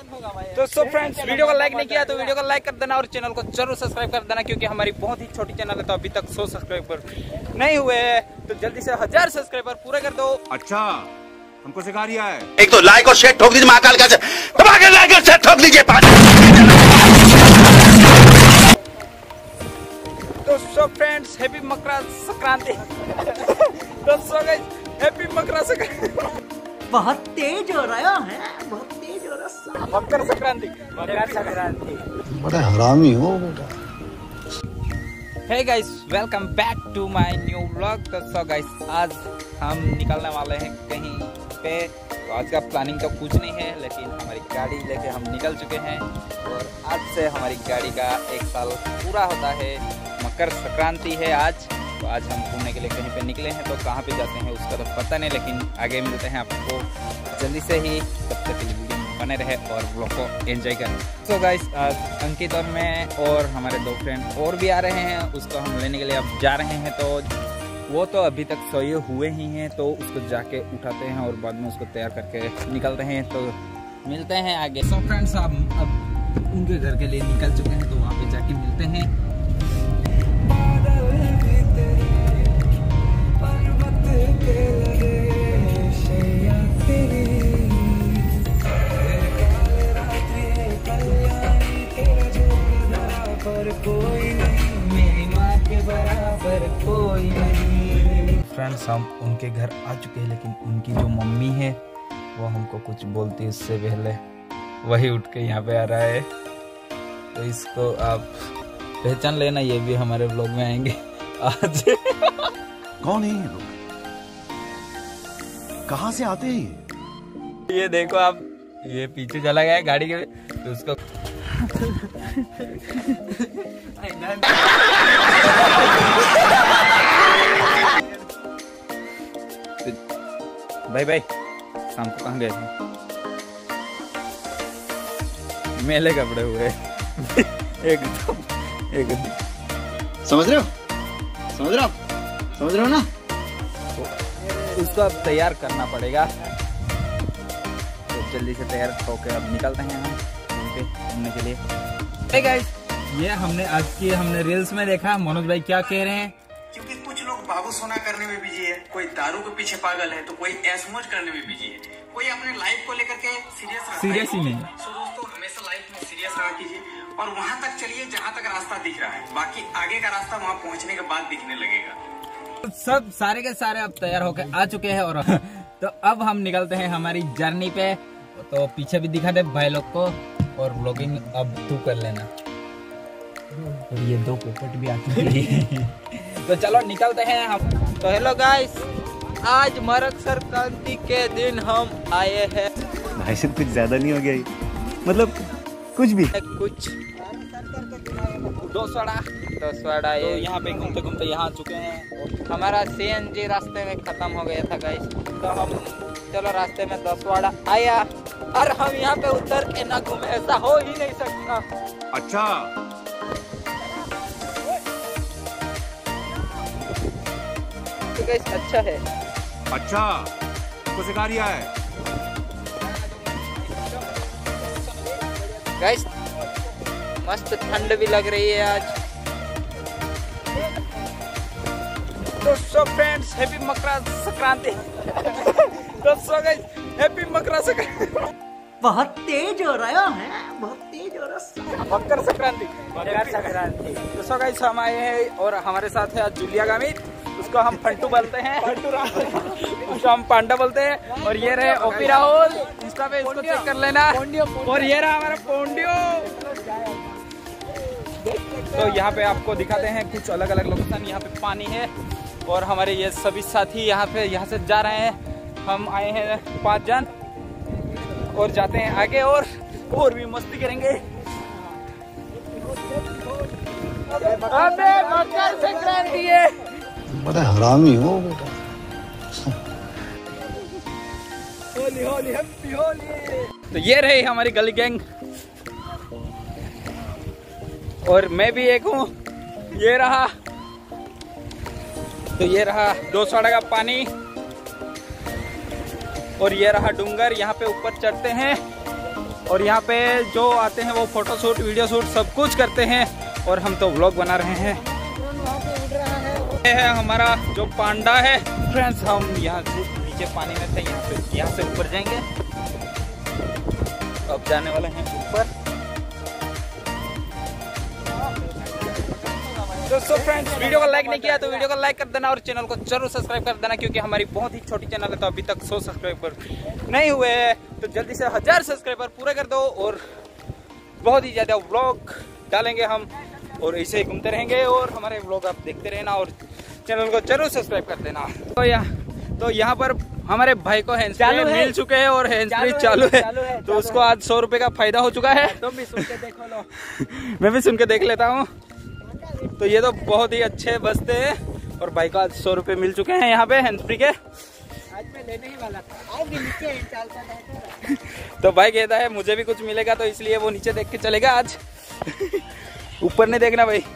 तो so friends, video को like नहीं किया तो वीडियो को लाइक कर देना और चैनल को जरूर सब्सक्राइब कर देना, क्योंकि हमारी बहुत ही छोटी चैनल है तो अभी तक 100 सब्सक्राइबर नहीं हुए हैं, तो जल्दी से 1000 सब्सक्राइबर पूरे कर दो। अच्छा, हमको सिखा रिया है। एक तो लाइक और शेयर ठोक दीजिए, महाकाल का दबा के लाइक और शेयर ठोक दीजिए। तो so friends, happy Makar Sankranti. तो so guys, happy Makar Sankranti. बहुत तेज हो रहा है, बहुत तेज हो रहा है। मकर संक्रांति, मकर संक्रांति। बड़ा हरामी हो बेटा। Hey guys, welcome back to my new vlog. तो सो गाइस, आज हम निकलने वाले हैं कहीं पे। तो आज का प्लानिंग तो कुछ नहीं है, लेकिन हमारी गाड़ी लेके हम निकल चुके हैं और आज से हमारी गाड़ी का 1 साल पूरा होता है। मकर संक्रांति है आज, तो आज हम घूमने के लिए कहीं पे निकले हैं। तो कहाँ पे जाते हैं उसका तो पता नहीं, लेकिन आगे मिलते हैं आपको जल्दी से ही। तब तक के लिए वीडियो में बने रहे और ब्लॉग को एंजॉय करें। तो गाइस, आज अंकित और मैं और हमारे 2 फ्रेंड और भी आ रहे हैं, उसको हम लेने के लिए अब जा रहे हैं। तो वो तो अभी तक सोए हुए ही हैं, तो उसको जाके उठाते हैं और बाद में उसको तैयार करके निकल रहे हैं। तो मिलते हैं आगे। सो फ्रेंड्स, हम अब उनके घर के लिए निकल चुके हैं, तो वहाँ पे जाके मिलते हैं। फ्रेंड्स, हम उनके घर आ चुके हैं, लेकिन उनकी जो मम्मी है वो हमको कुछ बोलती है उससे पहले वही उठ के यहाँ पे आ रहा है। तो इसको आप पहचान लेना, ये भी हमारे ब्लॉग में आएंगे आज। कौन है ये लोग? कहाँ से आते हैं ये देखो आप, ये पीछे चला गया है गाड़ी के, तो उसको भाई भाई शाम को कहाँ गए थे? मेले कपड़े हुए एकदम। समझ रहे हो? समझ रहे हो? समझ रहे हो ना? उसको अब तैयार करना पड़ेगा, तो जल्दी से तैयार होकर अब निकलते हैं हम घूमने के लिए। hey guys, ये हमने रील्स में देखा। मनोज भाई क्या कह रहे हैं? क्योंकि कुछ लोग बाबू सोना करने में बिजी है, कोई दारू के पीछे पागल है, तो कोई ऐश मौज करने में बिजी है, कोई अपने लाइफ को लेकर के सीरियस ही नहीं। सो दोस्तों, हमेशा लाइफ में सीरियस रहा कीजिए और वहां तक चलिए जहां तक रास्ता दिख रहा है। बाकी आगे का रास्ता वहां पहुंचने के बाद दिखने लगेगा। सब सारे के सारे अब तैयार होकर आ चुके हैं और तो अब हम निकलते हैं हमारी जर्नी पे। तो पीछे भी दिखा दे भाई लोग को, और व्लॉगिंग अब तू कर लेना। और ये 2 पोपट भी आती है। तो चलो निकलते हैं हम। तो हेलो गाइस, आज मकर संक्रांति के दिन हम आए हैं। भाई साहब, कुछ ज्यादा नहीं हो गया? मतलब कुछ भी कुछ दोसवाड़ा ये यहाँ पे घूमते घूमते यहाँ चुके हैं। हमारा CNG रास्ते में खत्म हो गया था गाइस, तो हम चलो रास्ते में दोसवाड़ा आया और हम यहाँ पे उतर के ना घूमे, ऐसा हो ही नहीं सकता। अच्छा, तो गाइस अच्छा है। अच्छा, हमको सिखा रिया है। गाइस मस्त ठंड भी लग रही है आज। तो so friends, happy Makar Sankranti. तो so guys, happy Makar Sankranti. बहुत तेज हो रहा है, बहुत तेज हो रहा है। मकर संक्रांति, मकर संक्रांति। तो सो गाइस, हम आए हैं और हमारे साथ है आज जूलिया गामित, उसको हम फंटू बोलते हैं, उसको हम पांडा बोलते हैं। और ये रहे ओपी राहुल, इंस्टा पे इसको चेक कर लेना। और ये रहा हमारा पोंडियो। तो यहाँ पे आपको दिखाते हैं कुछ अलग अलग लोकेशन। यहाँ पे पानी है और हमारे ये सभी साथी यहाँ से जा रहे हैं। हम आए हैं 5 जन और जाते हैं आगे और भी मस्ती करेंगे। मकर संक्रांति है। बड़ा हरामी हो बेटा। होली होली हैप्पी होली। तो ये रही हमारी गली गैंग और मैं भी एक हूँ। ये रहा, तो ये रहा दोसवाड़ा का पानी और ये रहा डूंगर। यहाँ पे ऊपर चढ़ते हैं और यहाँ पे जो आते हैं वो फोटो शूट, वीडियो शूट सब कुछ करते हैं और हम तो व्लॉग बना रहे हैं। ये है हमारा जो पांडा है फ्रेंड्स। हम यहाँ से नीचे पानी में थे, यहाँ से ऊपर जाएंगे। अब जाने वाले हैं ऊपर। दोस्तों फ्रेंड्स, वीडियो को लाइक नहीं किया तो वीडियो को लाइक कर देना और चैनल को जरूर सब्सक्राइब कर देना, क्योंकि हमारी बहुत ही छोटी चैनल है तो अभी तक 100 सब्सक्राइबर नहीं हुए हैं। तो जल्दी से 1000 सब्सक्राइबर पूरे कर दो और बहुत ही ज़्यादा व्लॉग डालेंगे हम और ऐसे ही घूमते रहेंगे और हमारे व्लॉग आप देखते रहना और चैनल को जरूर सब्सक्राइब कर देना। तो यहाँ पर हमारे भाई को हैंड्स फ्री मिल चुके हैं और हैंड्स फ्री चालू है तो उसको आज 100 रुपए का फायदा हो चुका है। तुम भी सुन के देखो लो। मैं भी सुन के देख लेता हूँ। तो ये तो बहुत ही अच्छे बजते हैं और भाई को आज 100 रुपए मिल चुके हैं यहाँ पे हैंड्स फ्री के। आज मैं लेने ही वाला था। आओगे नीचे चलता तो भाई कहता है मुझे भी कुछ मिलेगा तो इसलिए वो नीचे देख के चलेगा आज। ऊपर नहीं देखना भाई।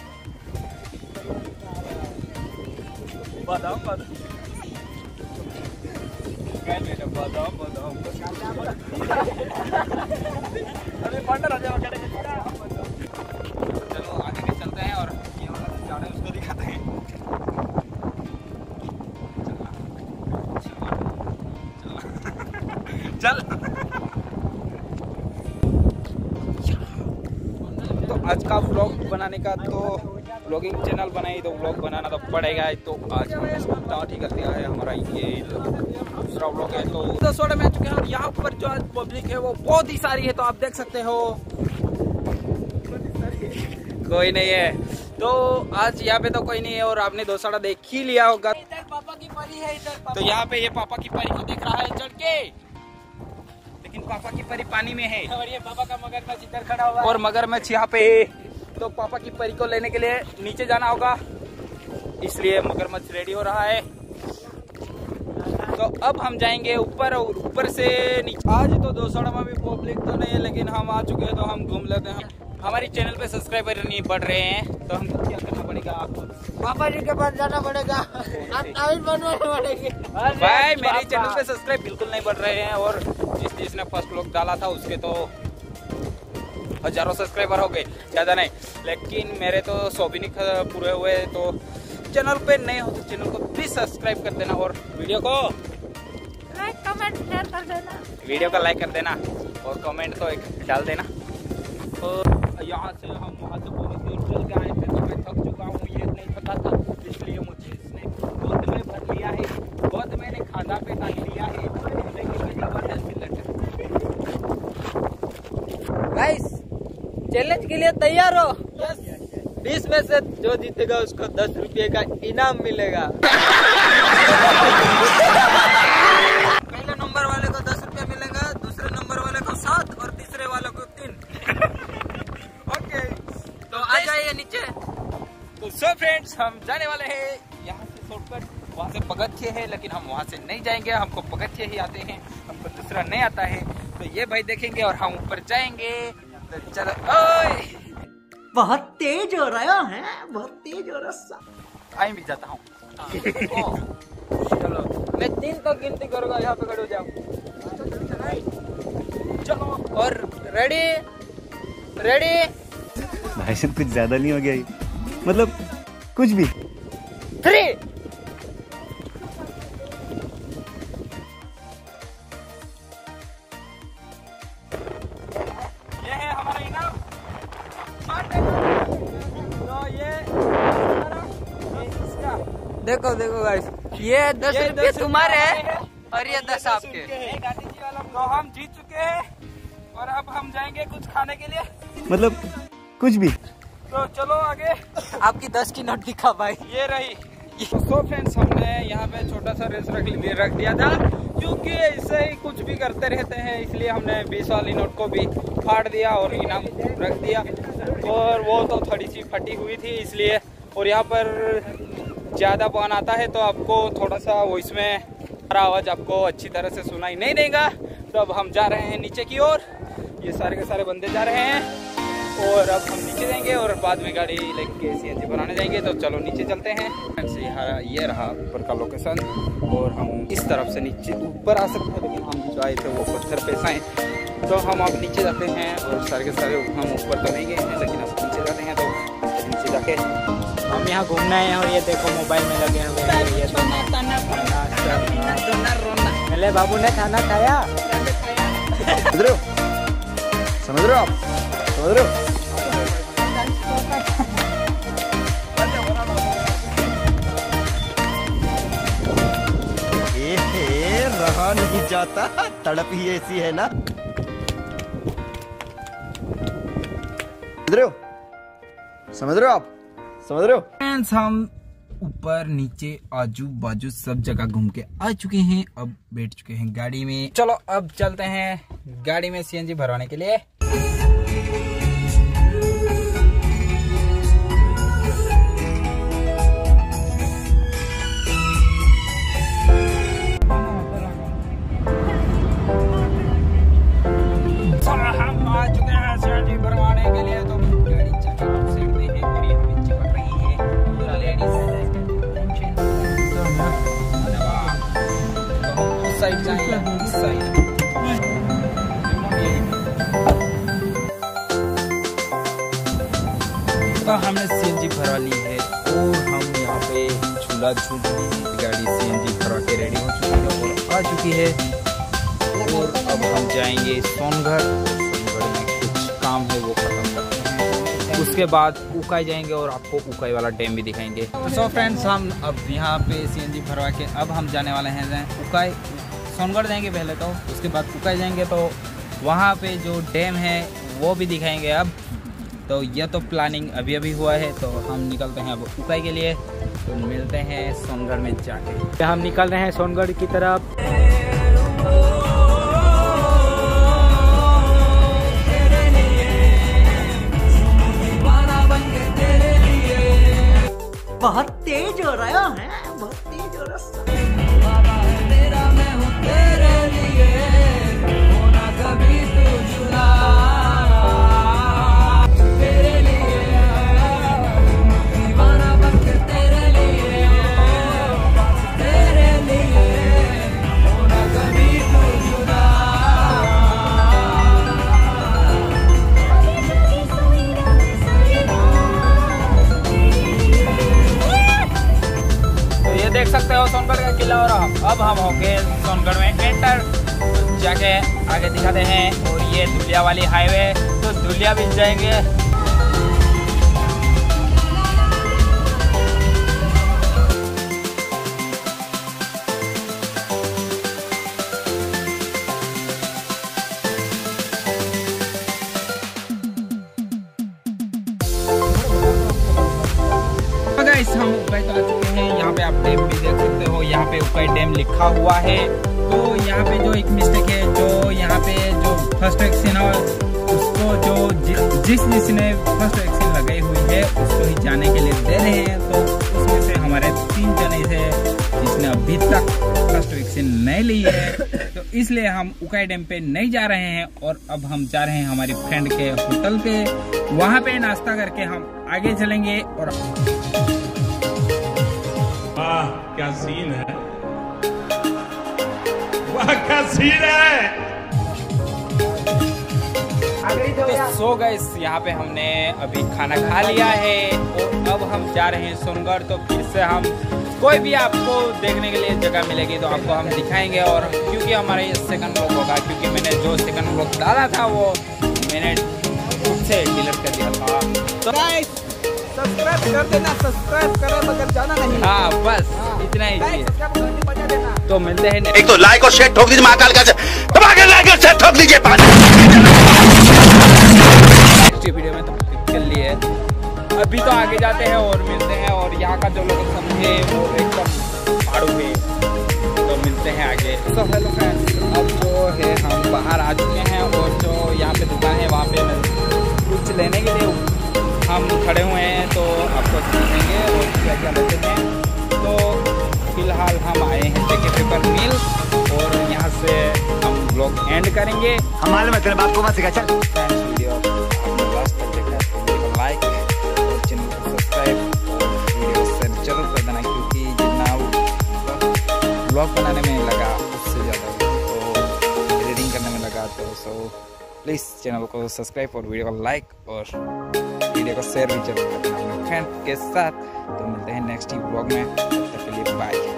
चलो आगे के चलते हैं और ये वाला झाड़ है उसको दिखाते हैं। चल तो आज का व्लॉग बनाने का तो व्लॉगिंग चैनल बनाई तो व्लॉग बनाना तो पड़ेगा ही। तो आज हमने स्टार्ट ही कर दिया है हमारा ये दूसरा व्लॉग है। तो सोडा में आ चुके हैं और यहाँ पर जो आज पब्लिक है वो बहुत ही सारी है, तो आप देख सकते हो कोई नहीं है। तो आज यहाँ पे तो कोई नहीं है और आपने दोसाड़ा देख ही लिया होगा। इधर पापा की परी है, इधर तो यहाँ पे ये पापा की परी को देख रहा है चढ़ के, लेकिन पापा की परी पानी में है और ये पापा का मगरमच्छ इधर खड़ा हुआ और मगरमच्छ यहाँ पे है। तो पापा की परी को लेने के लिए नीचे जाना होगा, इसलिए मगरमच्छ रेडी हो रहा है। तो अब हम जाएंगे ऊपर और ऊपर से नीचे। आज तो दोसाड़ा में भी पब्लिक तो नहीं है, लेकिन हम आ चुके हैं तो हम घूम लेते हैं। हमारी चैनल पे सब्सक्राइबर नहीं बढ़ रहे हैं तो हमको क्या करना पड़ेगा? पापा जी के पास जाना पड़ेगा। बनवाने पड़ेंगे भाई मेरे चैनल पे सब्सक्राइब बिल्कुल नहीं बढ़ रहे हैं और जिसने फर्स्ट व्लॉग डाला था उसके तो हजारों सब्सक्राइबर हो गए, ज्यादा नहीं, लेकिन मेरे तो 100 भी नहीं पूरे हुए। तो चैनल पे नए हो तो चैनल को प्लीज सब्सक्राइब कर देना और वीडियो को लाइक कमेंट शेयर कर देना। वीडियो का लाइक कर देना और कमेंट तो एक डाल देना। और यहाँ से हम वहाँ से बहुत दूर चल के आए थे तो मैं थक चुका हूँ, ये नहीं थका था, इसलिए मुझे इसने गोद में भर लिया है, गोद मैंने खाना पीना लिया है। गाइस चैलेंज के लिए तैयार हो? 20 में से जो जीतेगा उसको 10 रुपये का इनाम मिलेगा। पहले नंबर वाले को 10 रुपये मिलेगा, दूसरे नंबर वाले को 7 और तीसरे वाले को 3। ओके तो आ जाइए नीचे। तो सो फ्रेंड्स, हम जाने वाले हैं यहाँ से शॉर्टकट, वहाँ से पगथिये है, लेकिन हम वहाँ से नहीं जाएंगे, हमको पगथिये ही आते हैं, हमको दूसरा नहीं आता है। तो ये भाई देखेंगे और हम ऊपर जाएंगे। तो चलो, ओए बहुत तेज हो रहा है, बहुत तेज हो रहा। आई भी जाता हूँ। चलो मैं 3 तक गिनती करूँगा, यहाँ पे खड़े हो जाओ। चलो और रेडी रेडी। भाई साहब कुछ ज्यादा नहीं हो गया ये? मतलब कुछ भी। 3 ये है हमारा इनाम। तो ये इसका देखो देखो गाइस, ये 10 रुपये तुम्हारे हैं और ये 10 आपके। गाड़ी जी वाला तो हम जीत चुके हैं और अब हम जाएंगे कुछ खाने के लिए। मतलब कुछ भी। तो चलो आगे। आपकी 10 की नोट दिखा भाई। ये रही। तो फ्रेंड्स, हमने यहाँ पे छोटा सा रेस रख दिया था, क्योंकि ऐसे ही कुछ भी करते रहते हैं, इसलिए हमने 20 वाली नोट को भी फाड़ दिया और इनाम रख दिया। और वो तो थोड़ी सी फटी हुई थी इसलिए, और यहाँ पर ज़्यादा पवन आता है तो आपको थोड़ा सा वो इसमें हमारा आवाज़ आपको अच्छी तरह से सुनाई नहीं देगा। तो अब हम जा रहे हैं नीचे की ओर, ये सारे के सारे बंदे जा रहे हैं और अब हम नीचे जाएंगे और बाद में गाड़ी लेके CNG बनाने जाएंगे। तो चलो नीचे चलते हैं। ये रहा ऊपर का लोकेशन और हम इस तरफ से नीचे ऊपर आ सकते हैं, लेकिन हम जो आए थे वो पत्थर पे आए तो हम अब नीचे जाते हैं और सारे के सारे हम ऊपर तो नहीं गए हैं, लेकिन अब नीचे जाते हैं। तो नीचे जाके हम यहाँ घूमना है और ये देखो मोबाइल में लगे हुए हैं। ये मेरे बाबू ने खाना खाया, समझ रहे हो, समझ रहे हो आप, समझ रहे हो। रहा नहीं जाता, तड़प ही ऐसी है ना। समझ रहे हो, समझ रहे हो आप, समझ रहे हो। फ्रेंड्स, हम ऊपर नीचे आजू बाजू सब जगह घूम के आ चुके हैं। अब बैठ चुके हैं गाड़ी में। चलो अब चलते हैं गाड़ी में सीएनजी भरवाने के लिए। हम आ चुके हैं सीएनजी भरवाने के लिए। तो गाड़ी चलते हैं और ये हमें चल रही है उस साइड जाएंगे, इस साइड। तो हमने सीएनजी भरवा ली है और हम यहाँ पे झूला झूल रहे हैं। गाड़ी सीएनजी भरवा के रेडी हो चुकी है और आ चुकी है। और अब हम जाएंगे सोनगढ़। सोनगढ़ में कुछ काम है वो खत्म करते हैं, उसके बाद उकाई जाएंगे और आपको उकाई वाला डैम भी दिखाएंगे। तो सो फ्रेंड्स, हम अब यहाँ पे सीएनजी भरवा के अब हम जाने वाले हैं उकाई। सोनगढ़ जाएंगे पहले तो, उसके बाद उकाई जाएंगे। तो वहाँ पे जो डैम है वो भी दिखाएंगे अब। तो यह तो प्लानिंग अभी अभी हुआ है। तो हम निकलते हैं अब उकाई के लिए। तो मिलते हैं सोनगढ़ में जाके। हम निकल रहे हैं सोनगढ़ की तरफ। बहुत तेज हो रहा है, बहुत तेज हो रहा है। देख सकते हो सोनगढ़ का किला। और अब हम हो गए सोनगढ़ में एंटर। जाके आगे दिखाते हैं। और ये धुलिया वाली हाईवे, तो धुलिया भी जाएंगे। हम उकाई तो आ चुके हैं। यहाँ पे आप डैम भी देख सकते हो, यहाँ पे उकाई डैम लिखा हुआ है। तो यहाँ पे जो एक मिस्टेक है, जो यहाँ पे जो फर्स्ट वैक्सीन है उसको जो जिसने फर्स्ट वैक्सीन लगाई हुई है उसको ही जाने के लिए दे रहे हैं। तो उसमें से हमारे 3 जने थे जिसने अभी तक फर्स्ट वैक्सीन नहीं ली है। तो इसलिए हम उकाई डैम पे नहीं जा रहे हैं। और अब हम जा रहे हैं हमारी फ्रेंड के होटल पे। वहाँ पे नाश्ता करके हम आगे चलेंगे। और वाह क्या सीन है, वाह क्या सीन है। तो सो गाइस, यहाँ पे हमने अभी खाना खा लिया है और अब हम जा रहे हैं सोनगढ़। तो फिर से हम कोई भी आपको देखने के लिए जगह मिलेगी तो आपको हम दिखाएंगे। और क्योंकि हमारा ये सेकंड ब्लॉग होगा, क्योंकि मैंने जो सेकंड ब्लॉग डाला था वो मैंने खुद से डिलीट कर दिया था। तो सब्सक्राइब कर देना, सब्सक्राइब करो मगर जाना नहीं। हाँ बस इतना ही चाहिए। तो मिलते हैं एक तो लाइक और शेयर ठोक दीजिए, महाकाल का दबा के लाइक और शेयर ठोक दीजिए। नेक्स्ट वीडियो में तो कर लिए। अभी तो आगे जाते हैं और मिलते हैं। और यहाँ का जो लोग समझे वो एकदम पहाड़ों पे। तो मिलते हैं आगे। तो हेलो फ्रेंड्स, अब जो है हम बाहर आ चुके हैं और जो यहाँ पे दुकान है वहाँ पे कुछ लेने के लिए हम खड़े हुए हैं। तो आपको दिखाएंगे और क्या क्या लेते हैं। तो फिलहाल हम आए हैं जेके पेपर मिल और यहाँ से हम ब्लॉग एंड करेंगे। हमारे में तेरे बाप को मत सिखा। चल वीडियो आपने लास्ट तक देखा तो वीडियो को लाइक और चैनल को सब्सक्राइब और वीडियो शेयर जरूर कर देना, क्योंकि जितना ब्लॉग बनाने में लगा उससे ज़्यादा तो एडिटिंग करने में लगा। तो चैनल को सब्सक्राइब और वीडियो को लाइक और वीडियो को शेयर भी जरूर करना अपने फ्रेंड के साथ। तो मिलते हैं नेक्स्ट व्लॉग में, तब तक के लिए बाय।